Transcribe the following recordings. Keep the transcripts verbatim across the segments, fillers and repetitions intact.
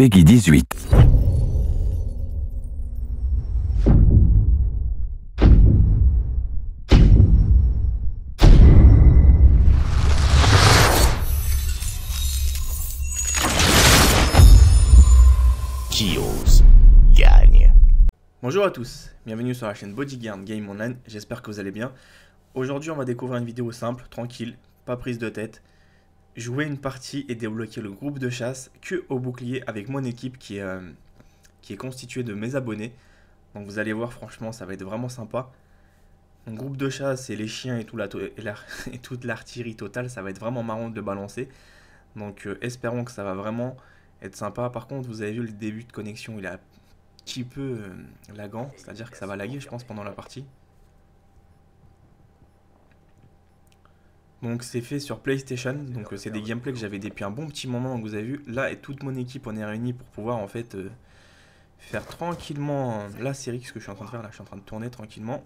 Peggy dix-huit. Qui ose gagne. Bonjour à tous, bienvenue sur la chaîne Bodyguard Game Online, j'espère que vous allez bien. Aujourd'hui on va découvrir une vidéo simple, tranquille, pas prise de tête. Jouer une partie et débloquer le groupe de chasse que au bouclier avec mon équipe qui est, euh, qui est constituée de mes abonnés. Donc vous allez voir, franchement ça va être vraiment sympa. Mon groupe de chasse et les chiens et, tout la et, la et toute l'artillerie totale, ça va être vraiment marrant de le balancer. Donc euh, espérons que ça va vraiment être sympa. Par contre vous avez vu le début de connexion, il est un petit peu euh, lagant, c'est-à-dire que ça va laguer je pense pendant la partie. Donc c'est fait sur PlayStation, donc euh, c'est des gameplays que j'avais depuis un bon petit moment, donc vous avez vu, là et toute mon équipe on est réunis pour pouvoir en fait euh, faire tranquillement euh, la série, ce que je suis en train de faire là, je suis en train de tourner tranquillement.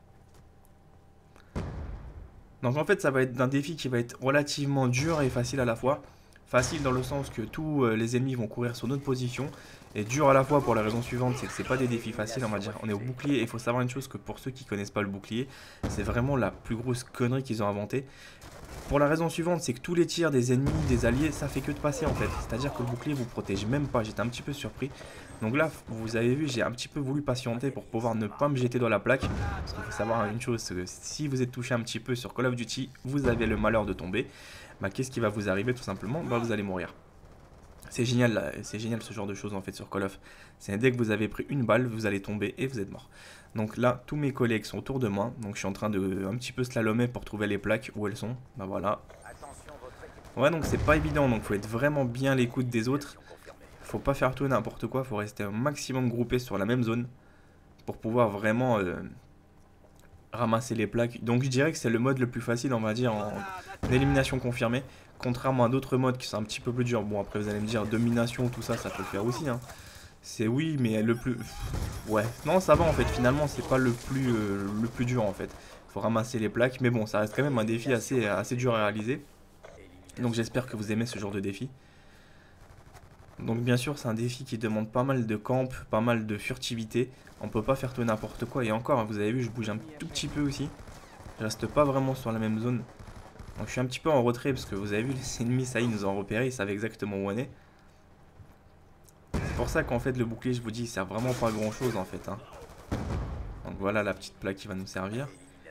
Donc en fait ça va être un défi qui va être relativement dur et facile à la fois. Facile dans le sens que tous euh, les ennemis vont courir sur notre position, et dur à la fois pour la raison suivante, c'est que c'est pas des défis faciles, on va dire. On est au bouclier et il faut savoir une chose, que pour ceux qui connaissent pas le bouclier, c'est vraiment la plus grosse connerie qu'ils ont inventée. Pour la raison suivante, c'est que tous les tirs des ennemis, des alliés, ça fait que de passer en fait. C'est-à-dire que le bouclier vous protège même pas, j'étais un petit peu surpris. Donc là, vous avez vu, j'ai un petit peu voulu patienter pour pouvoir ne pas me jeter dans la plaque. Parce qu'il faut savoir une chose, que si vous êtes touché un petit peu sur Call of Duty, vous avez le malheur de tomber. Bah, qu'est-ce qui va vous arriver tout simplement? Bah, vous allez mourir. C'est génial, c'est génial ce genre de choses en fait sur Call of. C'est dès que vous avez pris une balle, vous allez tomber et vous êtes mort. Donc là, tous mes collègues sont autour de moi. Donc je suis en train de un petit peu slalomer pour trouver les plaques où elles sont. Bah voilà. Ouais, donc c'est pas évident, donc faut être vraiment bien à l'écoute des autres. Faut pas faire tout n'importe quoi, faut rester un maximum groupé sur la même zone pour pouvoir vraiment euh, ramasser les plaques. Donc je dirais que c'est le mode le plus facile, on va dire, en élimination confirmée. Contrairement à d'autres modes qui sont un petit peu plus durs. Bon, après vous allez me dire, domination, tout ça, ça peut le faire aussi, hein. C'est oui, mais le plus... Ouais, non, ça va en fait, finalement, c'est pas le plus, euh, le plus dur en fait. Faut ramasser les plaques, mais bon, ça reste quand même un défi assez, assez dur à réaliser. Donc j'espère que vous aimez ce genre de défi. Donc bien sûr, c'est un défi qui demande pas mal de camp, pas mal de furtivité. On peut pas faire tout n'importe quoi. Et encore, vous avez vu, je bouge un tout petit peu aussi. Je reste pas vraiment sur la même zone. Donc je suis un petit peu en retrait parce que vous avez vu, les ennemis, ça y est, ils nous ont repéré, ils savent exactement où on est. C'est pour ça qu'en fait le bouclier, je vous dis, il sert vraiment pas à grand chose en fait, hein. Donc voilà la petite plaque qui va nous servir.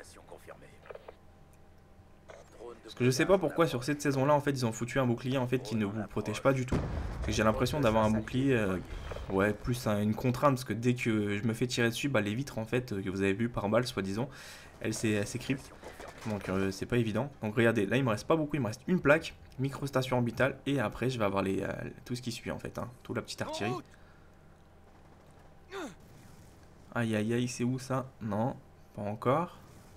Parce que je sais pas pourquoi sur cette saison là en fait ils ont foutu un bouclier en fait qui ne vous protège pas du tout. Parce que j'ai l'impression d'avoir un bouclier, euh, ouais, plus un, une contrainte, parce que dès que je me fais tirer dessus, bah les vitres en fait euh, que vous avez vu par balle soi-disant, elles s'écryptent. Donc euh, c'est pas évident. Donc regardez, là il me reste pas beaucoup, il me reste une plaque, microstation orbitale, et après je vais avoir les, euh, tout ce qui suit en fait, hein, toute la petite artillerie. Aïe aïe aïe, c'est où ça? Non, pas encore.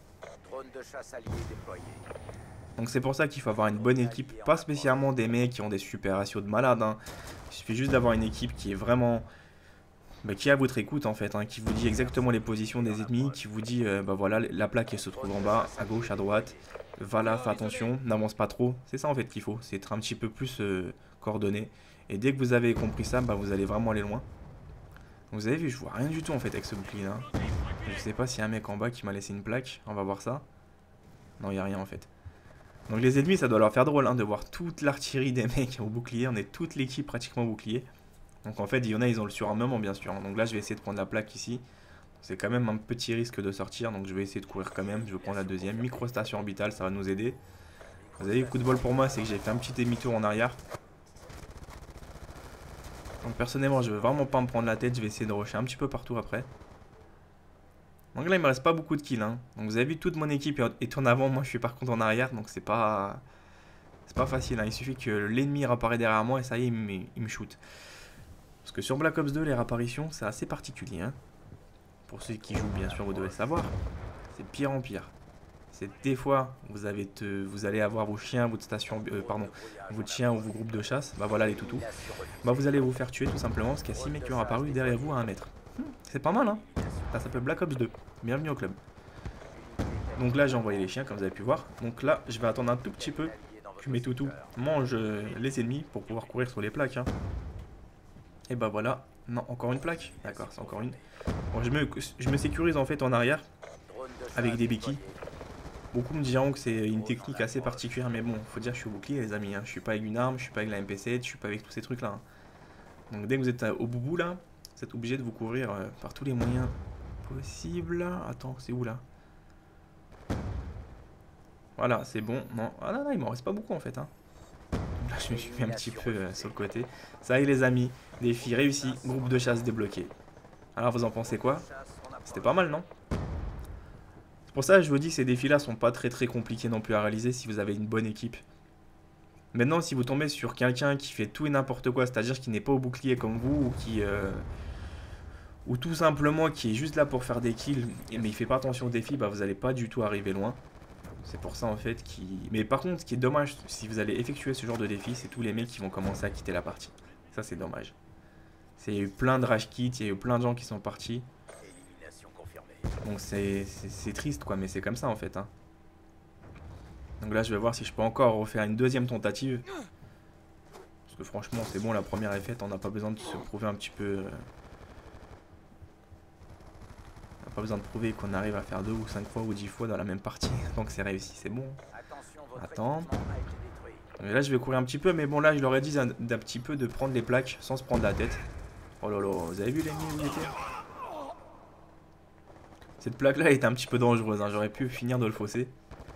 Donc c'est pour ça qu'il faut avoir une bonne équipe, pas spécialement des mecs qui ont des super ratios de malade, hein. Il suffit juste d'avoir une équipe qui est vraiment... Bah, qui est à votre écoute en fait, hein, qui vous dit exactement les positions des ennemis, qui vous dit euh, bah voilà, la plaque elle se trouve en bas, à gauche, à droite, va là, fais attention, n'avance pas trop, c'est ça en fait qu'il faut, c'est être un petit peu plus euh, coordonné, et dès que vous avez compris ça, bah vous allez vraiment aller loin. Vous avez vu, je vois rien du tout en fait avec ce bouclier là, je sais pas s'il y a un mec en bas qui m'a laissé une plaque, on va voir ça, non il n'y a rien en fait. Donc les ennemis ça doit leur faire drôle, hein, de voir toute l'artillerie des mecs au bouclier, on est toute l'équipe pratiquement au bouclier. Donc en fait, il y en a, ils ont le surarmement bien sûr. Donc là, je vais essayer de prendre la plaque ici. C'est quand même un petit risque de sortir, donc je vais essayer de courir quand même. Je vais prendre la deuxième. Microstation orbitale, ça va nous aider. Vous avez eu coup de bol pour moi, c'est que j'ai fait un petit demi-tour en arrière. Donc personnellement, je vais vraiment pas me prendre la tête. Je vais essayer de rusher un petit peu partout après. Donc là, il me reste pas beaucoup de kills, hein. Donc vous avez vu, toute mon équipe est en avant. Moi, je suis par contre en arrière, donc c'est pas... C'est pas facile, hein. Il suffit que l'ennemi réapparaît derrière moi et ça y est, il me, il me shoot. Parce que sur Black Ops deux, les réapparitions, c'est assez particulier, hein. Pour ceux qui jouent, bien sûr, vous devez le savoir. C'est pire en pire. C'est des fois, vous, avez te, vous allez avoir vos chiens, votre station, euh, pardon, votre chien ou vos groupes de chasse. Bah voilà les toutous. Bah vous allez vous faire tuer tout simplement parce qu'il y a six mecs qui ont apparu derrière vous à un mètre. Hmm, c'est pas mal, hein. Ça s'appelle Black Ops deux. Bienvenue au club. Donc là, j'ai envoyé les chiens, comme vous avez pu voir. Donc là, je vais attendre un tout petit peu que mes toutous mangent les ennemis pour pouvoir courir sur les plaques, hein. Et bah voilà. Non, encore une plaque. D'accord, c'est encore une. Bon, je me, je me sécurise en fait en arrière avec des béquilles. Beaucoup me diront que c'est une technique assez particulière, mais bon, faut dire que je suis au bouclier, les amis. Hein. Je suis pas avec une arme, je suis pas avec la M P sept, je suis pas avec tous ces trucs là. Hein. Donc dès que vous êtes au boubou là, vous êtes obligé de vous couvrir euh, par tous les moyens possibles. Attends, c'est où là? Voilà, c'est bon. Non, ah non, non, il m'en reste pas beaucoup en fait. Hein. Là, je me suis mis un petit peu euh, sur le côté. Ça y est, les amis, défi réussi, groupe de chasse débloqué. Alors, vous en pensez quoi? C'était pas mal, non? C'est pour ça que je vous dis que ces défis-là sont pas très très compliqués non plus à réaliser si vous avez une bonne équipe. Maintenant, si vous tombez sur quelqu'un qui fait tout et n'importe quoi, c'est-à-dire qui n'est pas au bouclier comme vous, ou qui... Euh, ou tout simplement qui est juste là pour faire des kills, mais il fait pas attention aux défis, bah vous allez pas du tout arriver loin. C'est pour ça en fait qui... Mais par contre, ce qui est dommage, si vous allez effectuer ce genre de défi, c'est tous les mecs qui vont commencer à quitter la partie. Ça, c'est dommage. Il y a eu plein de rage kits, il y a eu plein de gens qui sont partis. Donc c'est triste quoi, mais c'est comme ça en fait. Hein. Donc là, je vais voir si je peux encore refaire une deuxième tentative. Parce que franchement, c'est bon, la première est faite, on n'a pas besoin de se prouver un petit peu... Euh... On n'a pas besoin de prouver qu'on arrive à faire deux ou cinq fois ou dix fois dans la même partie. Donc c'est réussi, c'est bon. Attends. Et là, je vais courir un petit peu, mais bon, là, je leur ai dit d'un petit peu de prendre les plaques sans se prendre la tête. Oh là là, vous avez vu l'ennemi où il était? Cette plaque-là était un petit peu dangereuse, hein. J'aurais pu finir de le fausser.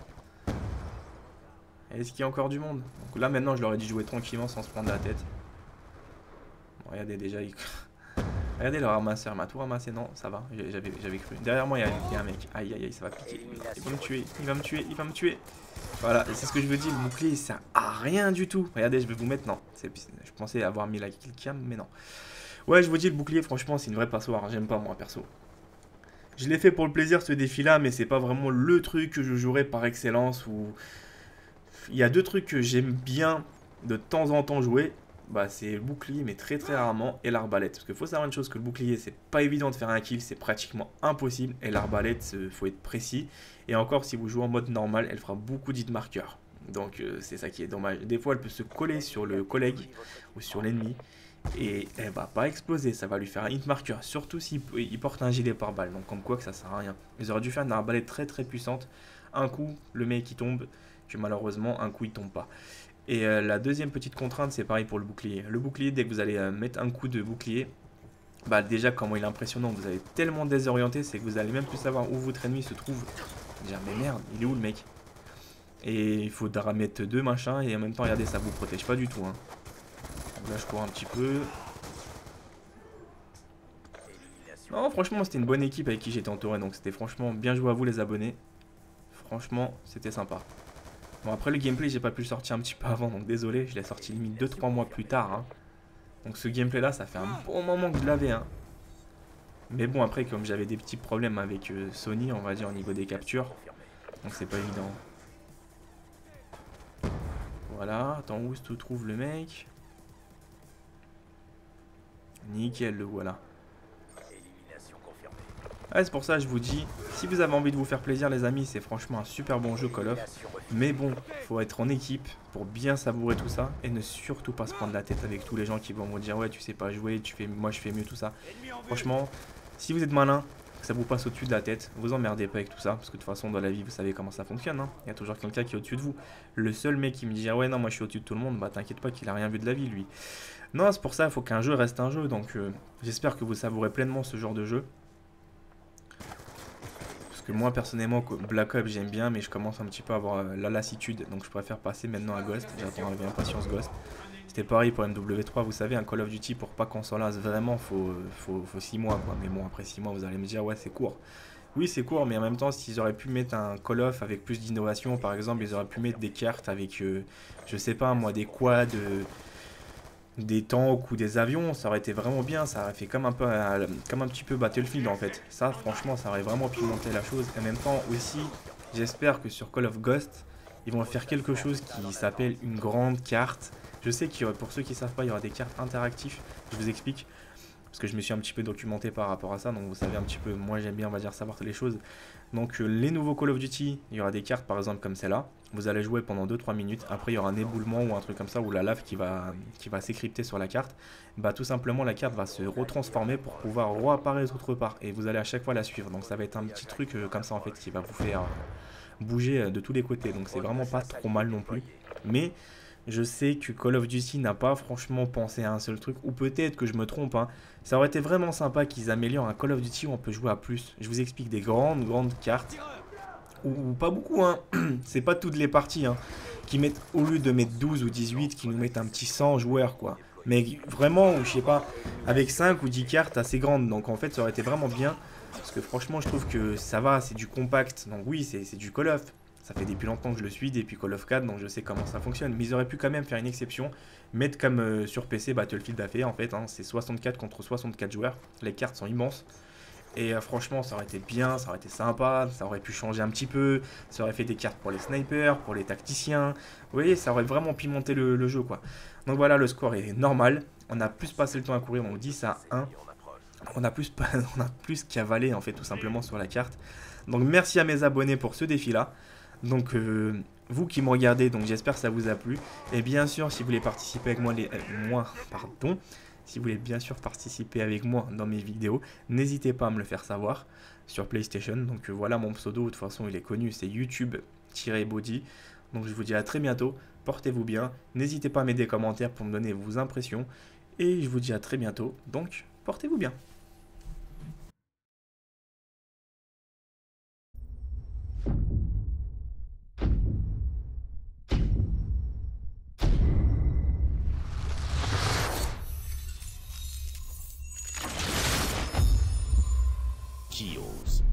Est-ce qu'il y a encore du monde? Donc là, maintenant, je leur ai dit de jouer tranquillement sans se prendre la tête. Bon, regardez, déjà, il... Regardez le ramasseur, il m'a tout ramassé. Non, ça va, j'avais cru. Derrière moi, il y, y a un mec. Aïe, aïe, aïe, ça va piquer. Il va me tuer, il va me tuer, il va me tuer. Voilà, c'est ce que je veux dire. Le bouclier, ça sert à rien du tout. Regardez, je vais vous mettre. Non, je pensais avoir mis la kill cam, mais non. Ouais, je vous dis, le bouclier, franchement, c'est une vraie passoire. J'aime pas, moi, perso. Je l'ai fait pour le plaisir, ce défi-là, mais c'est pas vraiment le truc que je jouerais par excellence. Ou... Il y a deux trucs que j'aime bien de temps en temps jouer. Bah, c'est le bouclier, mais très très rarement, et l'arbalète. Parce qu'il faut savoir une chose, que le bouclier, c'est pas évident de faire un kill, c'est pratiquement impossible. Et l'arbalète, il faut être précis. Et encore, si vous jouez en mode normal, elle fera beaucoup d'hit marqueurs. Donc euh, c'est ça qui est dommage. Des fois, elle peut se coller sur le collègue ou sur l'ennemi. Et elle va pas exploser, ça va lui faire un hit marqueur. Surtout s'il il porte un gilet par balle. Donc comme quoi que ça sert à rien. Ils auraient dû faire une arbalète très très puissante. Un coup, le mec il tombe, que malheureusement, un coup il tombe pas. Et euh, la deuxième petite contrainte, c'est pareil pour le bouclier. Le bouclier, dès que vous allez euh, mettre un coup de bouclier, bah déjà comment il est impressionnant, vous allez tellement désorienté, c'est que vous allez même plus savoir où votre ennemi se trouve. Dire mais merde, il est où le mec? Et il faudra mettre deux machins et en même temps, regardez, ça vous protège pas du tout. Hein. Donc là, je cours un petit peu. Non, franchement, c'était une bonne équipe avec qui j'étais entouré, donc c'était franchement bien joué à vous les abonnés. Franchement, c'était sympa. Bon, après le gameplay, j'ai pas pu le sortir un petit peu avant, donc désolé, je l'ai sorti limite deux trois mois plus tard. Hein. Donc ce gameplay là, ça fait un bon moment que je l'avais. Hein. Mais bon, après, comme j'avais des petits problèmes avec euh, Sony, on va dire, au niveau des captures, donc c'est pas évident. Voilà, attends, où se trouve le mec? Nickel, le voilà. Ouais, c'est pour ça que je vous dis, si vous avez envie de vous faire plaisir les amis, c'est franchement un super bon jeu Call of. Mais bon, faut être en équipe pour bien savourer tout ça et ne surtout pas se prendre la tête avec tous les gens qui vont vous dire ouais tu sais pas jouer, tu fais, moi je fais mieux tout ça. Franchement, si vous êtes malin, que ça vous passe au-dessus de la tête, vous emmerdez pas avec tout ça, parce que de toute façon dans la vie vous savez comment ça fonctionne. Hein. Il y a toujours quelqu'un qui est au-dessus de vous. Le seul mec qui me dit ah ouais non moi je suis au-dessus de tout le monde, bah t'inquiète pas qu'il a rien vu de la vie lui. Non c'est pour ça, il faut qu'un jeu reste un jeu, donc euh, j'espère que vous savourez pleinement ce genre de jeu. Que moi personnellement Black Ops j'aime bien mais je commence un petit peu à avoir euh, la lassitude donc je préfère passer maintenant à Ghost. J'attends avec impatience Ghost. C'était pareil pour M W trois, vous savez un Call of Duty pour pas qu'on s'en lasse vraiment faut, faut, faut six mois quoi. Mais bon après six mois vous allez me dire ouais c'est court. Oui c'est court mais en même temps s'ils auraient pu mettre un Call of avec plus d'innovation par exemple ils auraient pu mettre des cartes avec euh, je sais pas moi des quads, euh, des tanks ou des avions, ça aurait été vraiment bien, ça aurait fait comme un peu euh, comme un petit peu Battlefield en fait. Ça franchement ça aurait vraiment pimenté la chose. Et en même temps aussi j'espère que sur Call of Ghost ils vont faire quelque chose qui s'appelle une grande carte. Je sais qu'il y aura, pour ceux qui ne savent pas, il y aura des cartes interactives, je vous explique. parce que je me suis un petit peu documenté par rapport à ça, donc vous savez un petit peu, moi j'aime bien on va dire savoir les choses. Donc euh, les nouveaux Call of Duty, il y aura des cartes par exemple comme celle-là, vous allez jouer pendant deux trois minutes, après il y aura un éboulement ou un truc comme ça, ou la lave qui va, qui va s'écrypter sur la carte, bah tout simplement la carte va se retransformer pour pouvoir réapparaître autre part, et vous allez à chaque fois la suivre, donc ça va être un petit truc euh, comme ça en fait, qui va vous faire euh, bouger euh, de tous les côtés, donc c'est vraiment pas trop mal non plus, mais... Je sais que Call of Duty n'a pas franchement pensé à un seul truc, ou peut-être que je me trompe, hein. Ça aurait été vraiment sympa qu'ils améliorent un Call of Duty où on peut jouer à plus. Je vous explique, des grandes, grandes cartes, ou, ou pas beaucoup, hein. C'est pas toutes les parties, hein, qui mettent, au lieu de mettre douze ou dix-huit, qui nous mettent un petit cent joueurs, quoi. Mais vraiment, je sais pas, avec cinq ou dix cartes assez grandes, donc en fait ça aurait été vraiment bien, parce que franchement je trouve que ça va, c'est du compact, donc oui c'est du Call of. Ça fait depuis longtemps que je le suis, depuis Call of quatre, donc je sais comment ça fonctionne. Mais ils auraient pu quand même faire une exception, mettre comme euh, sur P C Battlefield a fait en fait, hein, c'est soixante-quatre contre soixante-quatre joueurs, les cartes sont immenses. Et euh, franchement ça aurait été bien, ça aurait été sympa, ça aurait pu changer un petit peu, ça aurait fait des cartes pour les snipers, pour les tacticiens. Vous voyez, ça aurait vraiment pimenté le, le jeu quoi. Donc voilà, le score est normal, on a plus passé le temps à courir, donc dix à un. On a plus, on a plus cavalé en fait tout simplement sur la carte. Donc merci à mes abonnés pour ce défi là. Donc euh, vous qui me regardez, donc j'espère que ça vous a plu. Et bien sûr, si vous voulez participer avec moi, les, euh, moi pardon, si vous voulez bien sûr participer avec moi dans mes vidéos, n'hésitez pas à me le faire savoir sur PlayStation. Donc euh, voilà mon pseudo, de toute façon il est connu, c'est YouTube-Body. Donc je vous dis à très bientôt, portez-vous bien, n'hésitez pas à mettre des commentaires pour me donner vos impressions. Et je vous dis à très bientôt, donc portez-vous bien. Kills.